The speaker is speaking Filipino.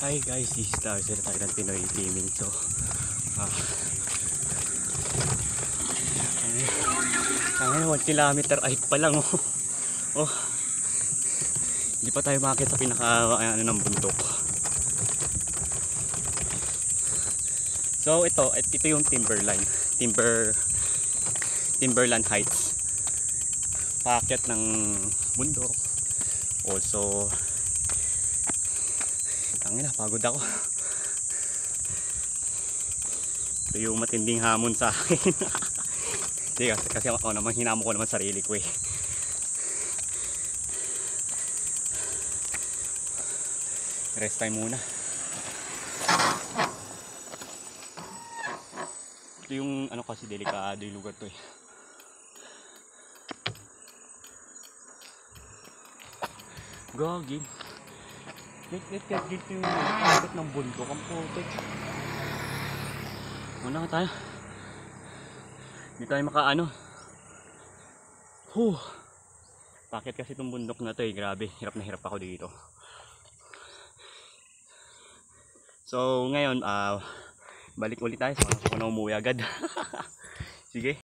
Hi guys, this is Darcy tayo ng Pinoy Gaming. So, ngayon 1 kilometer ay pa lang oh. Oh. Hindi pa tayo makakita sa pinaka ano ng bundok. So ito yung Timberline. Timberland Heights. Paakyat ng bundok. Also, pagod ako. Ito yung matinding hamon sa akin. kasi ako naman, hinamo ko naman sarili ko eh. Rest time muna. Ito yung ano kasi delikado yung lugar to eh. Gagi. Let dito yung pagkat ng bundok ang putik. Muna ka tayo. Hindi tayo makaano. Bakit kasi itong bundok na to eh. Grabe, hirap na hirap ako dito. So ngayon, balik ulit tayo. So, ako na umuwi agad. Sige.